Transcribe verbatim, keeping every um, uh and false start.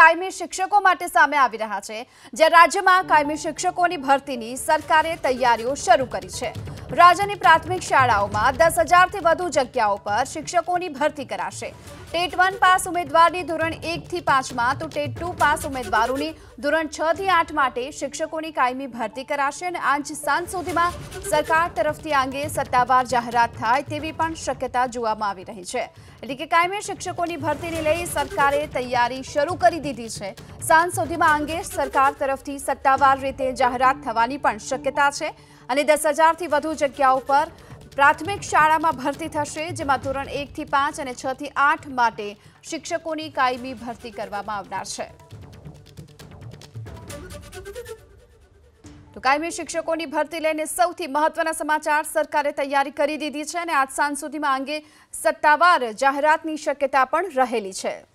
કાયમી શિક્ષકો માટે સામે આવી રહ્યા છે, જે રાજ્યમાં કાયમી શિક્ષકોની ભરતીની સરકારે તૈયારીઓ શરૂ કરી છે। રાજ્યની પ્રાથમિક શાળાઓમાં દસ હજારથી વધુ જગ્યાઓ પર શિક્ષકોની ભરતી કરાશે। ટેટ વન પાસ ઉમેદવારની ધોરણ એક થી પાંચમાં તો ટેટ ટુ પાસ ઉમેદવારોની ધોરણ છ થી આઠ માટે શિક્ષકોની કાયમી ભરતી કરાશે અને આજ સાંજ સુધીમાં સરકાર તરફથી આ અંગે સત્તાવાર જાહેરાત થાય તેવી પણ શક્યતા જોવામાં આવી રહી છે। એટલે કે કાયમી શિક્ષકોની ભરતીને લઈ સરકારે તૈયારી શરૂ કરી દીધી છે। સાંજ સુધીમાં આ અંગે સરકાર તરફથી સત્તાવાર રીતે જાહેરાત થવાની પણ શક્યતા છે અને દસ હજારથી વધુ જગ્યાઓ પર પ્રાથમિક શાળામાં ભરતી થશે, જેમાં ધોરણ એક થી પાંચ અને છ થી આઠ માટે શિક્ષકોની કાયમી ભરતી કરવામાં આવનાર છે। તો કાયમી શિક્ષકોની ભરતી લઈને સૌથી મહત્વના સમાચાર, સરકારે તૈયારી કરી દીધી છે અને આજ સાંજ સુધીમાં આ અંગે સત્તાવાર જાહેરાતની શક્યતા પણ રહેલી છે।